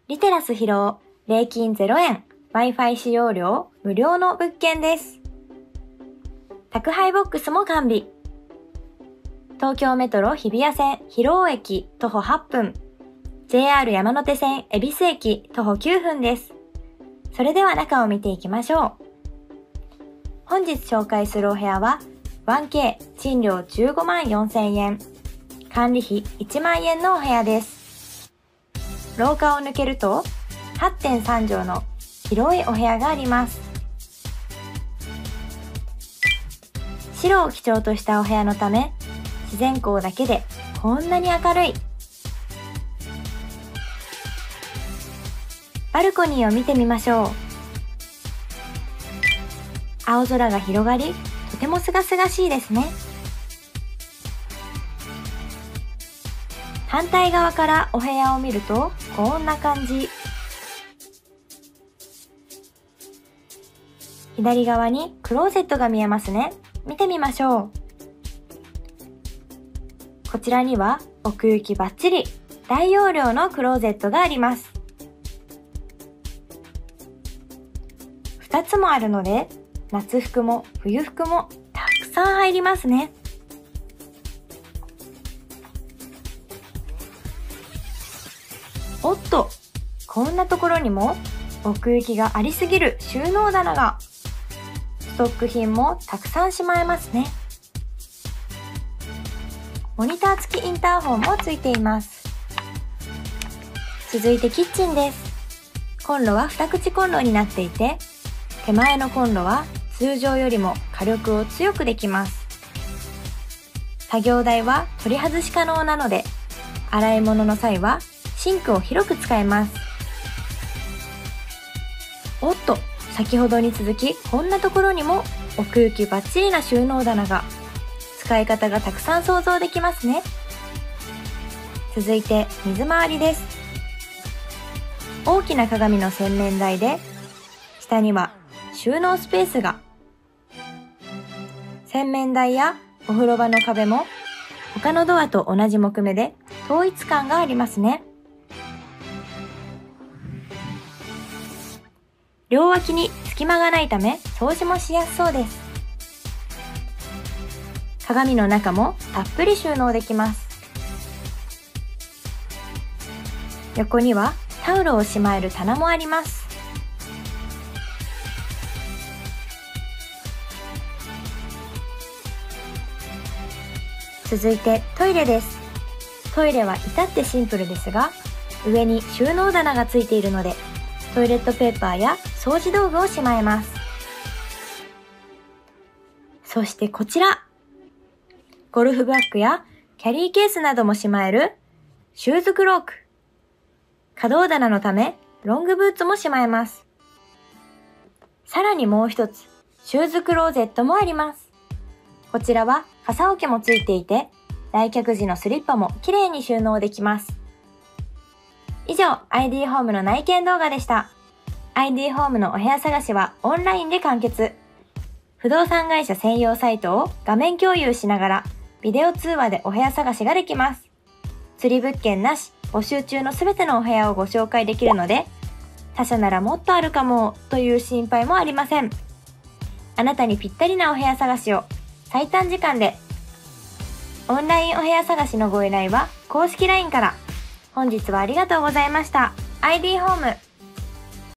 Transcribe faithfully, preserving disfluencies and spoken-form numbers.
リテラス広尾、礼金ゼロえん、Wi-Fi 使用料無料の物件です。宅配ボックスも完備。東京メトロ日比谷線広尾駅徒歩はっぷん、ジェイアール 山手線恵比寿駅徒歩きゅうふんです。それでは中を見ていきましょう。本日紹介するお部屋は ワンケー 賃料じゅうごまんよんせんえん、管理費いちまんえんのお部屋です。廊下を抜けると はってんさん 畳の広いお部屋があります。白を基調としたお部屋のため、自然光だけでこんなに明るい。バルコニーを見てみましょう。青空が広がり、とてもすがすがしいですね。反対側からお部屋を見るとこんな感じ。左側にクローゼットが見えますね。見てみましょう。こちらには奥行きバッチリ、大容量のクローゼットがあります。ふたつもあるので、夏服も冬服もたくさん入りますね。おっと、こんなところにも奥行きがありすぎる収納棚が。ストック品もたくさんしまえますね。モニター付きインターホンもついています。続いてキッチンです。コンロは二口コンロになっていて、手前のコンロは通常よりも火力を強くできます。作業台は取り外し可能なので、洗い物の際はシンクを広く使えます。おっと、先ほどに続きこんなところにも奥行きバッチリな収納棚が。使い方がたくさん想像できますね。続いて水回りです。大きな鏡の洗面台で、下には収納スペースが。洗面台やお風呂場の壁も他のドアと同じ木目で統一感がありますね。両脇に隙間がないため掃除もしやすそうです。鏡の中もたっぷり収納できます。横にはタオルをしまえる棚もあります。続いてトイレです。トイレは至ってシンプルですが、上に収納棚がついているので、トイレットペーパーや掃除道具をしまえます。そしてこちら。ゴルフバッグやキャリーケースなどもしまえるシューズクローク。可動棚のためロングブーツもしまえます。さらにもう一つ、シューズクローゼットもあります。こちらは傘置きもついていて、来客時のスリッパもきれいに収納できます。以上、アイディー ホームの内見動画でした。アイディー ホームのお部屋探しはオンラインで完結。不動産会社専用サイトを画面共有しながら、ビデオ通話でお部屋探しができます。釣り物件なし、募集中のすべてのお部屋をご紹介できるので、他社ならもっとあるかもという心配もありません。あなたにぴったりなお部屋探しを最短時間で。オンラインお部屋探しのご依頼は公式 ライン から。本日はありがとうございました。アイディー ホーム。